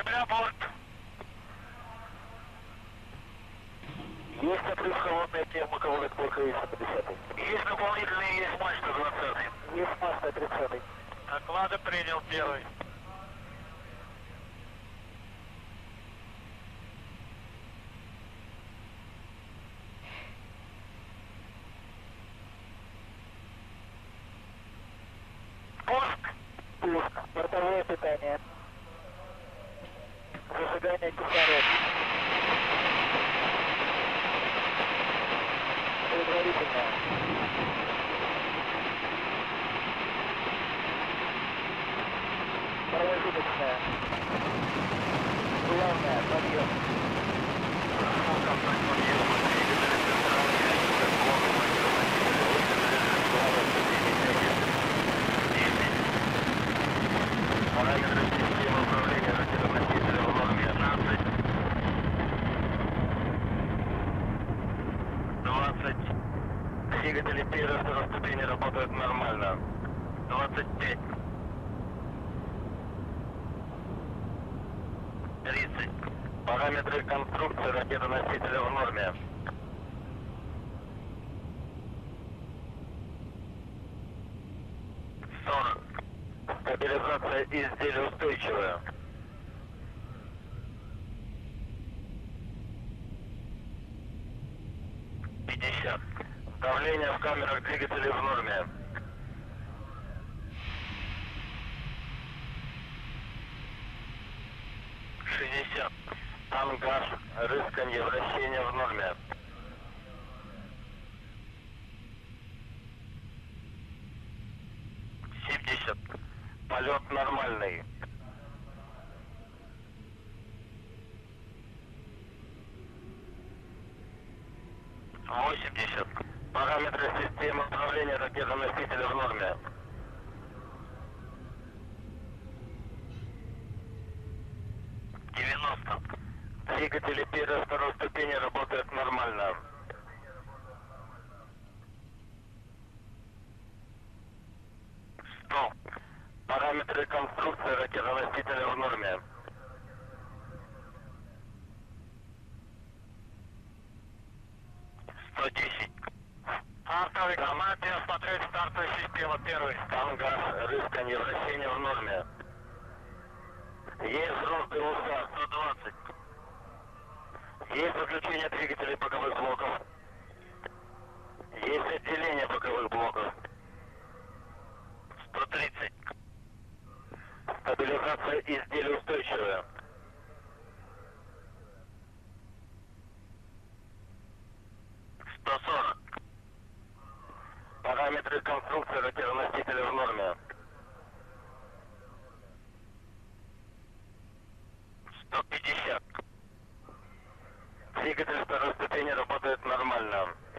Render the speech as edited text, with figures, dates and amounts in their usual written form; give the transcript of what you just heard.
Земля, борт. Есть отрыв холодная пневма, боковой отбор КС 50. Есть дополнительные, есть мачта 20. Есть масса 30. Доклады принял первый. Пуск. Пуск. Бортовое питание. Зажигание кислорода. Предварительно. Промежуточная. Главное, подъем. Контакт подъема, двигатель центральный, параметры системы управления ракетоносителя в норме 15. 20. Двигатели первой и второй ступени работают нормально. 25. 30. Параметры конструкции ракетоносителя в норме. 40. Стабилизация изделия устойчивая. 50. Давление в камерах двигателей в норме. 60. Ангар, рысканье, вращение в норме. 70. Полет нормальный. 80. Параметры системы управления ракетоносителя в норме. 90. Двигатели первой и второй ступени работают нормально. 100. Параметры конструкции ракетоносителя в норме. 110. Стартовый команде осмотреть стартовую систему первый. Ангар, рысканье, вращение в норме. Есть взрослый УСА 120. Есть подключение двигателей боковых блоков. Есть отделение боковых блоков. 130. Стабилизация изделия устойчивая. 140. Параметры конструкции ракетоносителя в норме. 150. Двигатель второй ступени работает нормально.